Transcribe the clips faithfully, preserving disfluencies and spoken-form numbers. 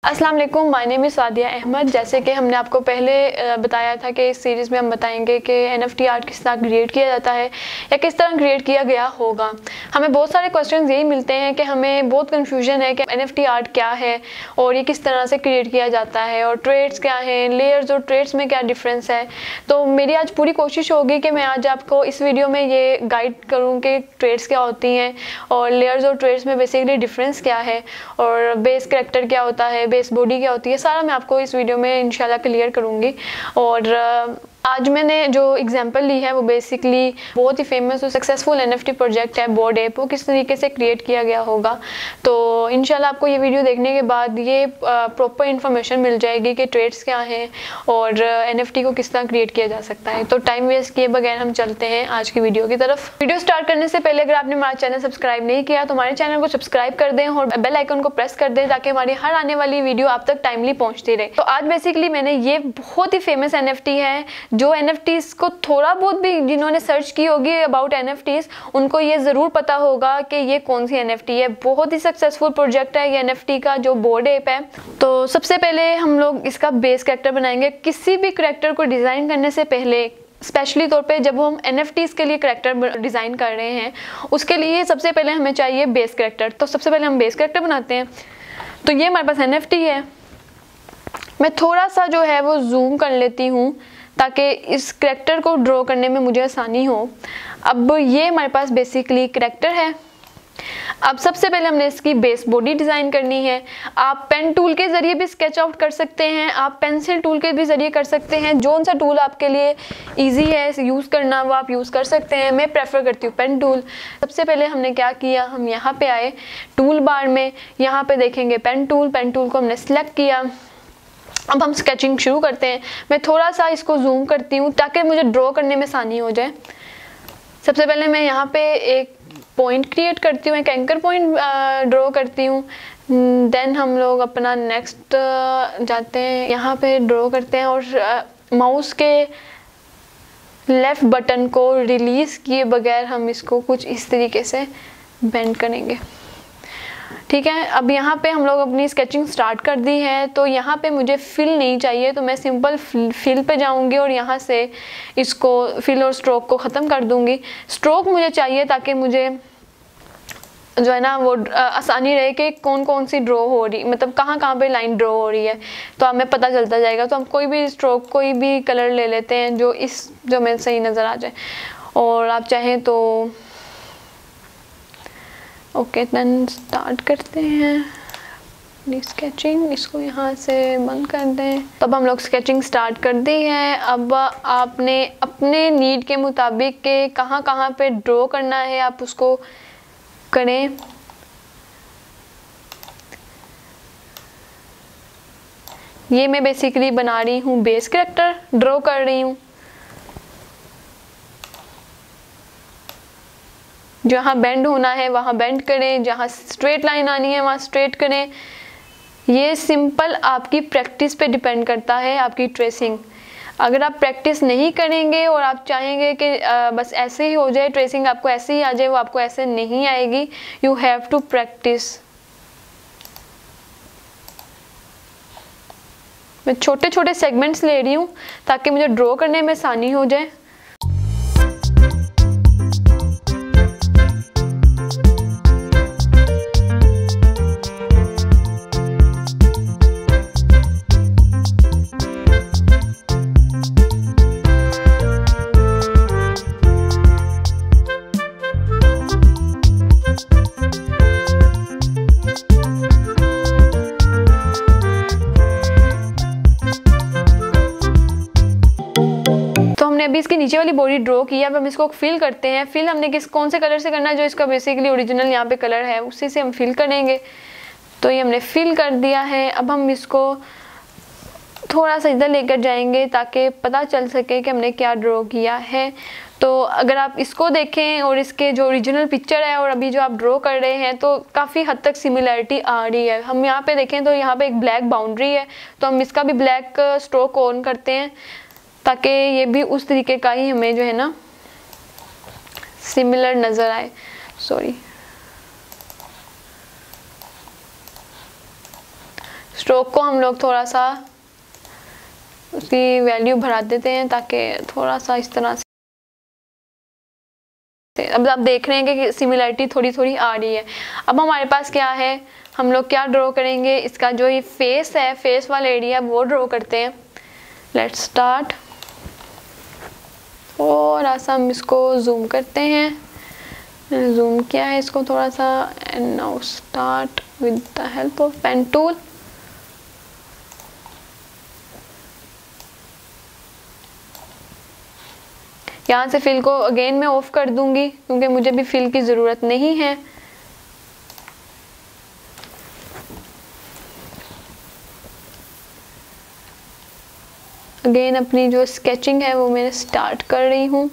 अस्सलाम वालेकुम, my name is Sadia Ahmed. जैसे कि हमने आपको पहले बताया था कि इस सीरीज़ में हम बताएंगे कि एनएफटी आर्ट किस तरह क्रिएट किया जाता है या किस तरह क्रिएट किया गया होगा। हमें बहुत सारे क्वेश्चंस यही मिलते हैं कि हमें बहुत कन्फ्यूजन है कि एनएफटी आर्ट क्या है और ये किस तरह से क्रिएट किया जाता है और ट्रेड्स क्या हैं, लेयर्स और ट्रेड्स में क्या डिफरेंस है। तो मेरी आज पूरी कोशिश होगी कि मैं आज आपको इस वीडियो में ये गाइड करूँ कि ट्रेड्स क्या होती हैं और लेयर्स और ट्रेड्स में बेसिकली डिफरेंस क्या है और बेस कैरेक्टर क्या होता है, बेस बॉडी क्या होती है, सारा मैं आपको इस वीडियो में इंशाल्लाह क्लियर करूँगी। और आज मैंने जो एग्जांपल ली है वो बेसिकली बहुत ही फेमस और सक्सेसफुल एनएफटी प्रोजेक्ट है बोर्ड ऐप, वो किस तरीके से क्रिएट किया गया होगा। तो इंशाल्लाह आपको ये वीडियो देखने के बाद ये प्रॉपर इन्फॉर्मेशन मिल जाएगी कि ट्रेड्स क्या हैं और एनएफटी को किस तरह क्रिएट किया जा सकता है। तो टाइम वेस्ट किए बगैर हम चलते हैं आज की वीडियो की तरफ। वीडियो स्टार्ट करने से पहले अगर आपने हमारा चैनल सब्सक्राइब नहीं किया तो हमारे चैनल को सब्सक्राइब कर दें और बेल आइकन को प्रेस कर दें ताकि हमारी हर आने वाली वीडियो आप तक टाइमली पहुँचती रहे। तो आज बेसिकली मैंने ये बहुत ही फेमस एनएफटी है जो एनएफटीज को थोड़ा बहुत भी जिन्होंने सर्च की होगी अबाउट एनएफटीज उनको ये ज़रूर पता होगा कि ये कौन सी एनएफटी है। बहुत ही सक्सेसफुल प्रोजेक्ट है ये एनएफटी का जो बोर्ड ऐप है। तो सबसे पहले हम लोग इसका बेस कैरेक्टर बनाएंगे। किसी भी कैरेक्टर को डिज़ाइन करने से पहले स्पेशली तौर पे जब हम एनएफटीज के लिए कैरेक्टर डिज़ाइन कर रहे हैं उसके लिए सबसे पहले हमें चाहिए बेस कैरेक्टर। तो सबसे पहले हम बेस कैरेक्टर बनाते हैं। तो ये हमारे पास एनएफटी है। मैं थोड़ा सा जो है वो जूम कर लेती हूँ ताकि इस कैरेक्टर को ड्रॉ करने में मुझे आसानी हो। अब ये हमारे पास बेसिकली कैरेक्टर है। अब सबसे पहले हमने इसकी बेस बॉडी डिज़ाइन करनी है। आप पेन टूल के ज़रिए भी स्केच आउट कर सकते हैं, आप पेंसिल टूल के भी ज़रिए कर सकते हैं। जो सा टूल आपके लिए इजी है यूज़ करना वो आप यूज़ कर सकते हैं। मैं प्रेफर करती हूँ पेन टूल। सबसे पहले हमने क्या किया, हम यहाँ पे आए टूल बार में, यहाँ पे देखेंगे पेन टूल। पेन टूल को हमने सेलेक्ट किया। अब हम स्केचिंग शुरू करते हैं। मैं थोड़ा सा इसको जूम करती हूँ ताकि मुझे ड्रॉ करने में आसानी हो जाए। सबसे पहले मैं यहाँ पे एक पॉइंट क्रिएट करती हूँ, एक एंकर पॉइंट ड्रॉ करती हूँ। देन हम लोग अपना नेक्स्ट जाते हैं, यहाँ पे ड्रॉ करते हैं और माउस के लेफ़्ट बटन को रिलीज़ किए बगैर हम इसको कुछ इस तरीके से बेंड करेंगे। ठीक है, अब यहाँ पे हम लोग अपनी स्केचिंग स्टार्ट कर दी है। तो यहाँ पे मुझे फिल नहीं चाहिए तो मैं सिंपल फिल पे जाऊँगी और यहाँ से इसको फिल और स्ट्रोक को ख़त्म कर दूँगी। स्ट्रोक मुझे चाहिए ताकि मुझे जो है ना वो आसानी रहे कि कौन कौन सी ड्रॉ हो रही, मतलब कहाँ कहाँ पे लाइन ड्रॉ हो रही है तो हमें पता चलता जाएगा। तो हम कोई भी स्ट्रोक कोई भी कलर ले लेते हैं जो इस जो हमें सही नज़र आ जाए। और आप चाहें तो ओके देन स्टार्ट करते हैं स्केचिंग। इसको यहाँ से बंद कर दें। तब हम लोग स्केचिंग स्टार्ट कर दी है। अब आपने अपने नीड के मुताबिक के कहाँ कहाँ पे ड्रॉ करना है आप उसको करें। ये मैं बेसिकली बना रही हूँ बेस कैरेक्टर, ड्रॉ कर रही हूँ। जहाँ बेंड होना है वहाँ बेंड करें, जहाँ स्ट्रेट लाइन आनी है वहाँ स्ट्रेट करें। ये सिंपल आपकी प्रैक्टिस पे डिपेंड करता है, आपकी ट्रेसिंग। अगर आप प्रैक्टिस नहीं करेंगे और आप चाहेंगे कि बस ऐसे ही हो जाए, ट्रेसिंग आपको ऐसे ही आ जाए, वो आपको ऐसे नहीं आएगी। You have to practise. मैं छोटे छोटे सेगमेंट्स ले रही हूँ ताकि मुझे ड्रॉ करने में आसानी हो जाए। अभी इसकी नीचे वाली बॉडी ड्रॉ की है। अब हम इसको फिल करते हैं। फिल हमने किस कौन से कलर से करना है, जो इसका बेसिकली ओरिजिनल यहाँ पे कलर है उसी से हम फिल करेंगे। तो ये हमने फिल कर दिया है। अब हम इसको थोड़ा सा इधर लेकर जाएंगे ताकि पता चल सके कि हमने क्या ड्रॉ किया है। तो अगर आप इसको देखें और इसके जो ओरिजिनल पिक्चर है और अभी जो आप ड्रॉ कर रहे हैं तो काफ़ी हद तक सिमिलरिटी आ रही है। हम यहाँ पे देखें तो यहाँ पे एक ब्लैक बाउंड्री है, तो हम इसका भी ब्लैक स्ट्रोक ऑन करते हैं ताकि ये भी उस तरीके का ही हमें जो है ना सिमिलर नज़र आए। सॉरी स्ट्रोक को हम लोग थोड़ा सा उसकी वैल्यू बढ़ा देते हैं ताकि थोड़ा सा इस तरह से, अब आप देख रहे हैं कि सिमिलरिटी थोड़ी थोड़ी आ रही है। अब हमारे पास क्या है, हम लोग क्या ड्रॉ करेंगे, इसका जो ये फेस है, फेस वाला एरिया वो ड्रॉ करते हैं। Let's start. थोड़ा सा हम इसको जूम करते हैं, मैंने जूम किया है इसको थोड़ा सा। And now start with the help of pen tool. यहाँ से फिल को अगेन मैं ऑफ कर दूंगी क्योंकि मुझे भी फिल की ज़रूरत नहीं है। अगेन अपनी जो स्केचिंग है वो मैं स्टार्ट कर रही हूँ।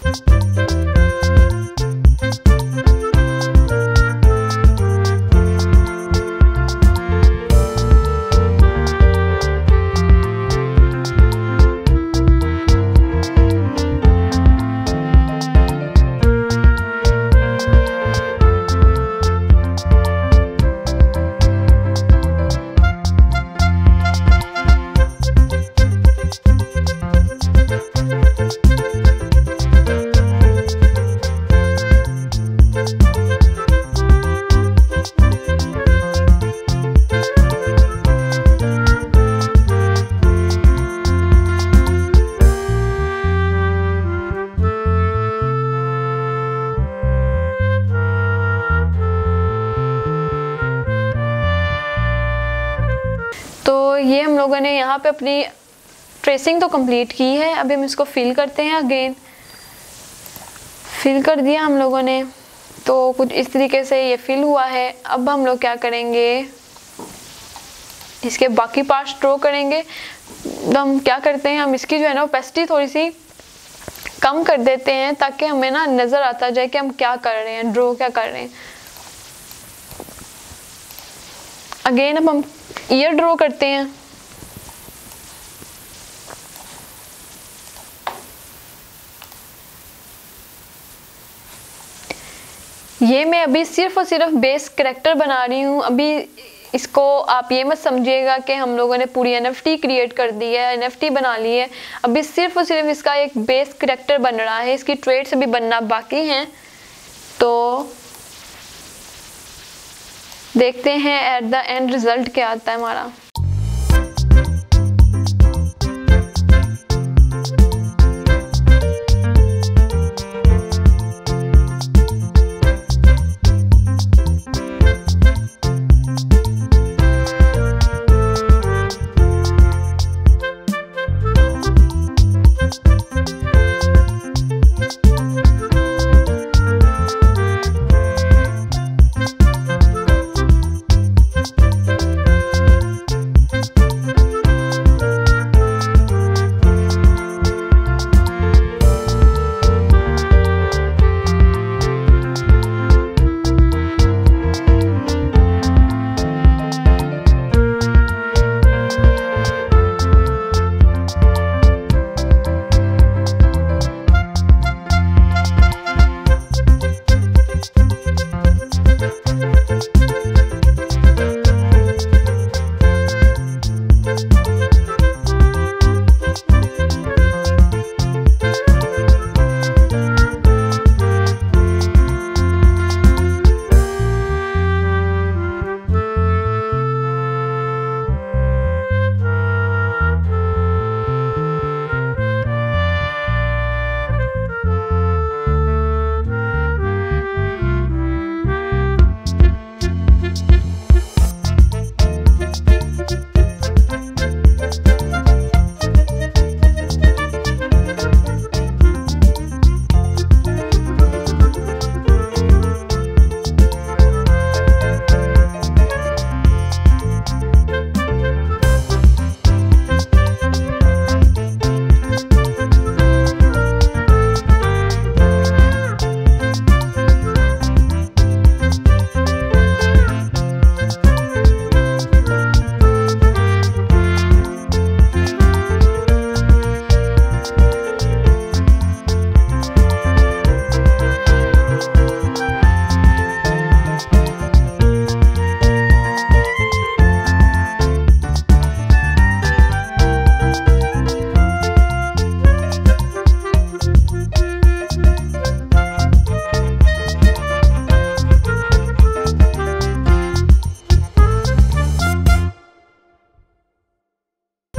तो ये हम लोगों ने यहाँ पे अपनी ट्रेसिंग तो कंप्लीट की है। अभी हम इसको फिल करते हैं। अगेन फिल कर दिया हम लोगों ने, तो कुछ इस तरीके से ये फिल हुआ है। अब हम लोग क्या करेंगे, इसके बाकी पार्ट्स ड्रॉ करेंगे। तो हम क्या करते हैं, हम इसकी जो है ना ओपेसिटी थोड़ी सी कम कर देते हैं ताकि हमें ना नज़र आता जाए कि हम क्या कर रहे हैं, ड्रॉ क्या कर रहे हैं। अगेन अब हम ईयर ड्रॉ करते हैं। ये मैं अभी सिर्फ और सिर्फ बेस कैरेक्टर बना रही हूँ। अभी इसको आप ये मत समझिएगा कि हम लोगों ने पूरी एनएफटी क्रिएट कर दी है, एनएफटी बना ली है। अभी सिर्फ और सिर्फ इसका एक बेस कैरेक्टर बन रहा है, इसकी ट्रेड्स अभी बनना बाकी हैं। तो देखते हैं एट द एंड रिजल्ट क्या आता है हमारा।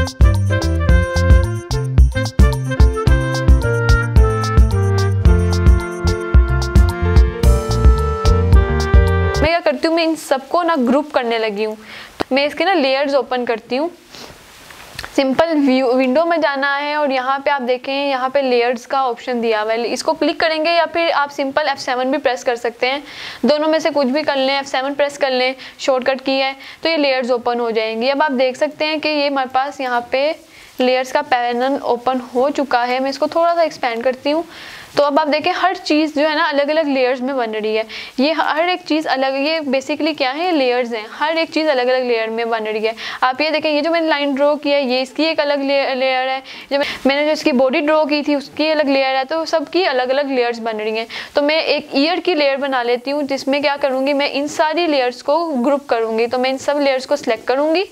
मैं क्या करती हूँ, मैं इन सबको ना ग्रुप करने लगी हूँ। तो मैं इसके ना लेयर्स ओपन करती हूँ। सिंपल व्यू विंडो में जाना है और यहाँ पे आप देखें, यहाँ पे लेयर्स का ऑप्शन दिया हुआ है, इसको क्लिक करेंगे या फिर आप सिंपल एफ सेवन भी प्रेस कर सकते हैं, दोनों में से कुछ भी कर लें। एफ सेवन प्रेस कर लें, शॉर्टकट की है, तो ये लेयर्स ओपन हो जाएंगी। अब आप देख सकते हैं कि ये हमारे पास यहाँ पे लेयर्स का पैनल ओपन हो चुका है। मैं इसको थोड़ा सा एक्सपेंड करती हूँ। तो अब आप देखें हर चीज़ जो है ना अलग अलग लेयर्स में बन रही है। ये हर एक चीज़ अलग, ये बेसिकली क्या है, ये लेयर्स हैं, हर एक चीज़ अलग अलग लेयर में बन रही है। आप ये देखें, ये जो मैंने लाइन ड्रॉ किया है ये इसकी एक अलग लेयर है, जो मैंने जो इसकी बॉडी ड्रॉ की थी उसकी अलग लेयर है। तो सबकी अलग अलग लेयर्स बन रही हैं। तो मैं एक ईयर की लेयर बना लेती हूँ, जिसमें क्या करूँगी, मैं इन सारी लेयर्स को ग्रुप करूँगी। तो मैं इन सब लेयर्स को सिलेक्ट करूँगी,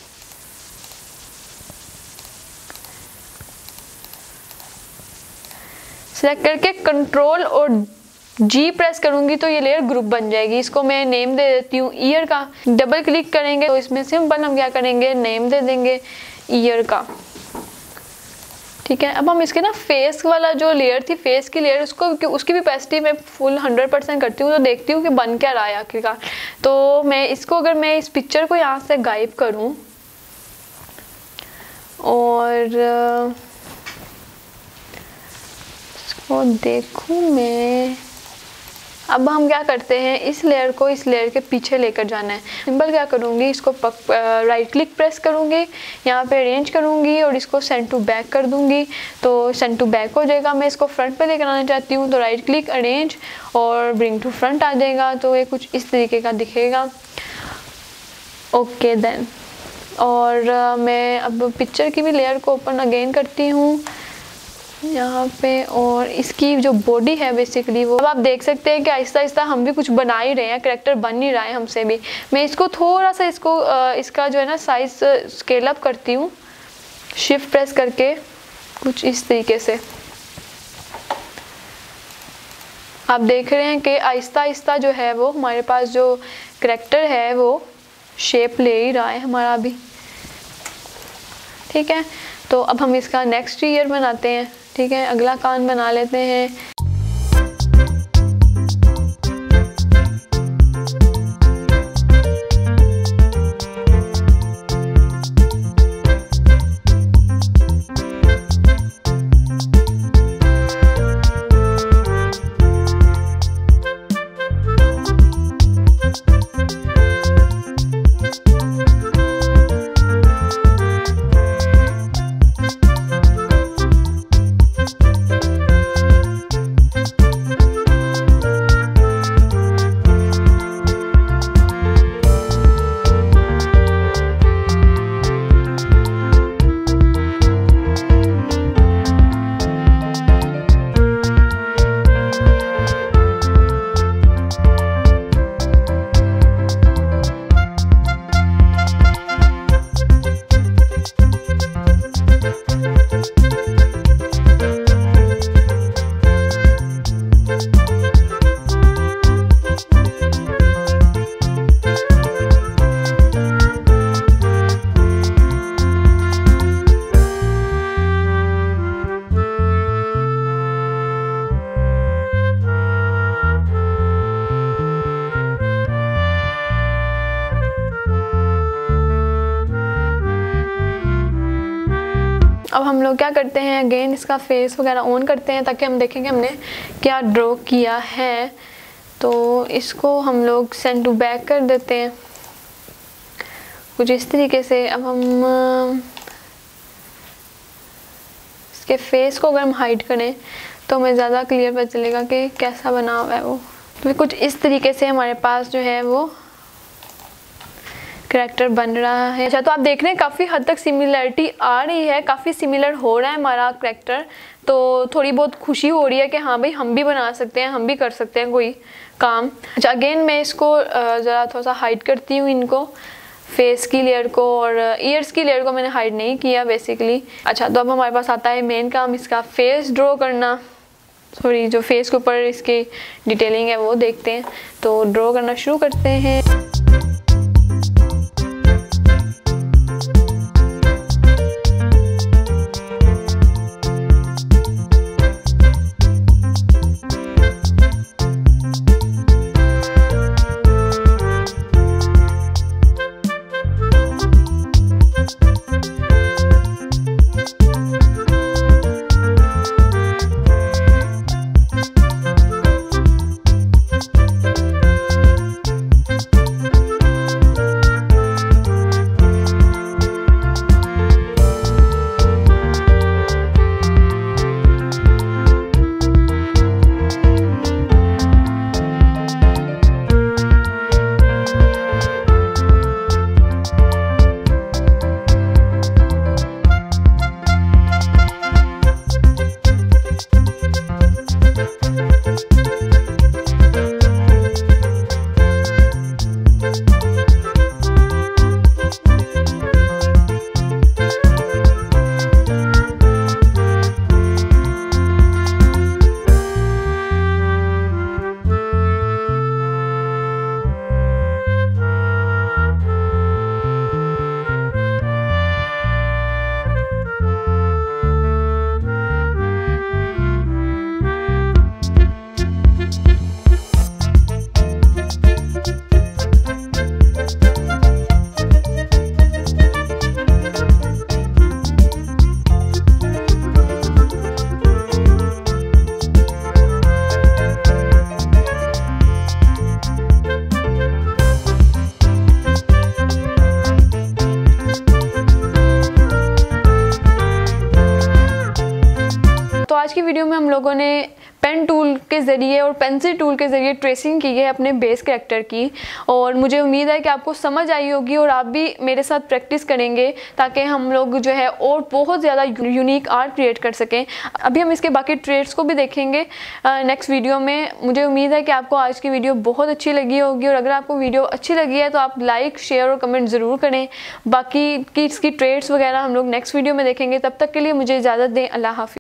सेलेक्ट करके कंट्रोल और जी प्रेस करूंगी तो ये लेयर ग्रुप बन जाएगी। इसको मैं नेम दे देती हूँ ईयर का। डबल क्लिक करेंगे तो इसमें सिंपल हम क्या करेंगे, नेम दे देंगे ईयर का। ठीक है, अब हम इसके ना फेस वाला जो लेयर थी, फेस की लेयर, उसको उसकी भी कैपेसिटी मैं फुल हंड्रेड परसेंट करती हूँ। तो देखती हूँ कि बन क्या रहा है आखिरकार। तो मैं इसको, अगर मैं इस पिक्चर को यहाँ से गायब करूँ और और देखूं मैं, अब हम क्या करते हैं, इस लेयर को इस लेयर के पीछे लेकर जाना है। सिंपल क्या करूँगी, इसको पक, राइट क्लिक प्रेस करूँगी, यहाँ पे अरेंज करूँगी और इसको सेंड टू बैक कर दूँगी। तो सेंड टू बैक हो जाएगा। मैं इसको फ्रंट पे लेकर आना चाहती हूँ तो राइट क्लिक, अरेंज और ब्रिंग टू फ्रंट आ जाएगा। तो ये कुछ इस तरीके का दिखेगा। ओके देन, और uh, मैं अब पिक्चर की भी लेयर को ओपन अगेन करती हूँ यहाँ पे, और इसकी जो बॉडी है बेसिकली वो, अब आप देख सकते हैं कि आहिस्ता आहिस्ता हम भी कुछ बना ही रहे हैं, करेक्टर बन ही रहा है हमसे भी। मैं इसको थोड़ा सा इसको इसका जो है ना साइज स्केल अप करती हूँ, शिफ्ट प्रेस करके कुछ इस तरीके से। आप देख रहे हैं कि आहिस्ता आहिस्ता जो है वो हमारे पास जो करेक्टर है वो शेप ले ही रहा है हमारा भी। ठीक है, तो अब हम इसका नेक्स्ट ईयर बनाते हैं। ठीक है, अगला कान बना लेते हैं। अब हम लोग क्या करते हैं, अगेन इसका फेस वगैरह ऑन करते हैं ताकि हम देखेंगे हमने क्या ड्रॉ किया है। तो इसको हम लोग सेंड टू बैक कर देते हैं कुछ इस तरीके से। अब हम इसके फेस को अगर हम हाइड करें तो हमें ज़्यादा क्लियर पता चलेगा कि कैसा बना हुआ है वो। तो कुछ इस तरीके से हमारे पास जो है वो कैरेक्टर बन रहा है। अच्छा, तो आप देख रहे हैं काफ़ी हद तक सिमिलरिटी आ रही है, काफ़ी सिमिलर हो रहा है हमारा कैरेक्टर। तो थोड़ी बहुत खुशी हो रही है कि हाँ भाई हम भी बना सकते हैं, हम भी कर सकते हैं कोई काम। अच्छा, अगेन मैं इसको ज़रा थोड़ा सा हाइड करती हूँ इनको, फेस की लेयर को, और ईयर्स की लेयर को मैंने हाइड नहीं किया बेसिकली। अच्छा, तो अब हमारे पास आता है मेन काम, इसका फेस ड्रॉ करना। सॉरी, जो फेस के ऊपर इसकी डिटेलिंग है वो देखते हैं। तो ड्रॉ करना शुरू करते हैं। आज की वीडियो में हम लोगों ने पेन टूल के ज़रिए और पेंसिल टूल के ज़रिए ट्रेसिंग की है अपने बेस कैरेक्टर की, और मुझे उम्मीद है कि आपको समझ आई होगी और आप भी मेरे साथ प्रैक्टिस करेंगे ताकि हम लोग जो है और बहुत ज़्यादा यूनिक आर्ट क्रिएट कर सकें। अभी हम इसके बाकी ट्रेड्स को भी देखेंगे नेक्स्ट वीडियो में। मुझे उम्मीद है कि आपको आज की वीडियो बहुत अच्छी लगी होगी, और अगर आपको वीडियो अच्छी लगी है तो आप लाइक शेयर और कमेंट ज़रूर करें। बाकी की इसकी ट्रेड्स वगैरह हम लोग नेक्स्ट वीडियो में देखेंगे। तब तक के लिए मुझे इजाज़त दें। अल्लाह हाफ़िज़।